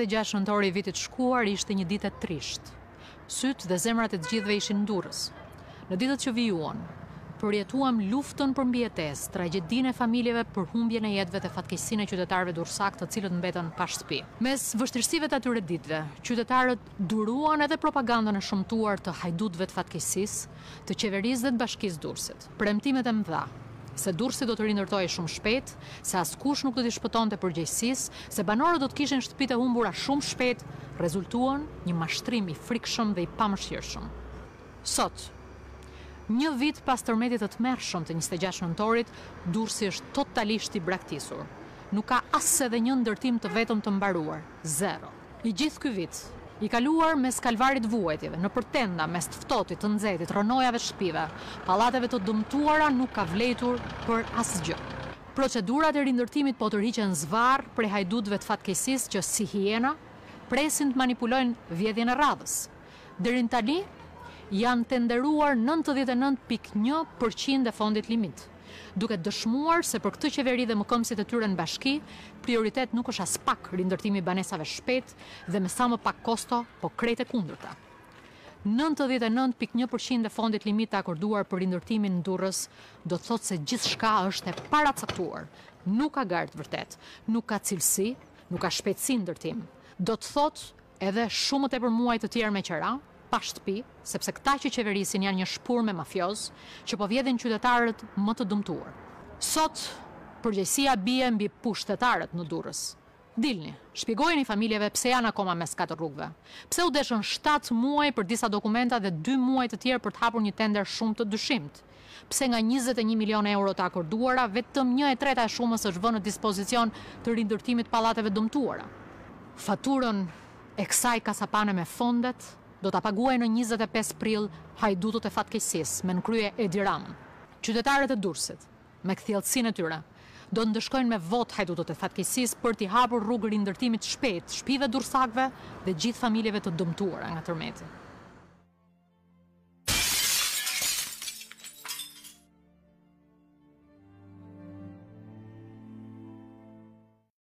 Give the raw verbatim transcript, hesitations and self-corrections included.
njëzet e gjashtë nëntori i vitit shkuar ishte një ditë e trisht. Syt dhe zemrat e të gjithëve ishin në Durrës. Në ditët që vijuan, përjetuam luftën për mbijetesë, tragjedinë e familjeve, për humbjen e jetëve dhe fatkeqësinë e qytetarëve durrësak, të cilët mbetën pa shtëpi. Mes vështirësive të atyre ditëve, qytetarët duruan edhe propagandën e shëmtuar të hajdutëve të fatkeqësisë, të qeverisë dhe të bashkisë Durrësit. Premtimet e mëdha se Durrësi do të rindërtohej shumë shpejt, se askush nuk do t'i shpëtonte përgjegjësisë, se banorët do të kishin shtëpitë e humbura shumë shpejt, rezultuan një mashtrim i frikshëm dhe i pamëshirshëm. Sot, një vit pas tërmetit të tmerrshëm të njëzet e gjashtë nëntorit, Durrësi është totalisht i braktisur. Nuk ka as edhe një ndërtim të vetëm të mbaruar, zero. I gjithë ky vit i kaluar mes kalvarit vuajtjeve, në përtenda, mes të ftohtit, të nxehtit, rënojave të shtëpive, pallateve të dëmtuara nuk ka vlejtur për asgjë. Procedurat e rindërtimit po tërhiqen zvarr prej hajdutëve të fatkeqësisë që si hiena presin të manipulojnë vjedhjen e radhës. Deri tani janë tenderuar nëntëdhjetë e nëntë pikë një përqind e fondit limit, duke dëshmuar se për këtë qeveri dhe mëkëmësit e tyre në bashki, prioritet nuk është as pak rindërtimi i banesave shpejt dhe me sa më pak kosto, po krejt e kundërta. nëntëdhjetë e nëntë pikë një përqind e fondit limit të akorduar për rindërtimin në Durrës do të thotë se gjithçka është e paracaktuar. Nuk ka gardë vërtet, nuk ka cilësi, nuk ka shpejtësi ndërtim. Do të thotë edhe shumë të tepër muaj të tjerë me qera, pa shtëpi, sepse këta që qeverisin janë një shpurmë mafioz që po vjedhin qytetarët më të dëmtuar. Sot, përgjegjësia bie mbi pushtetarët në Durrës. Dilni, shpjegojeni familjeve pse janë akoma mes katër rrugëve. Pse u deshën shtatë muaj për disa dokumenta dhe dy muaj të tjerë për të hapur një tender shumë të dyshimt. Pse nga njëzet e një milion euro të akorduara, vetëm një e treta e shumës është vënë në dispozicion të rindërtimit pallateve dëmtuara. Faturën e kësaj kasapane me fondet do ta paguajnë në njëzet e pesë prill hajdutët e fatkeqësisë me nënkrye Edi Ramën. Qytetarët e Durrësit, me kthjellësinë e tyre, do të ndëshkojnë me vot hajdutët e fatkeqësisë për t'i hapur rrugë rindërtimit shpejt shtëpive durrësakëve dhe gjithë familjeve të dëmtuara nga tërmeti.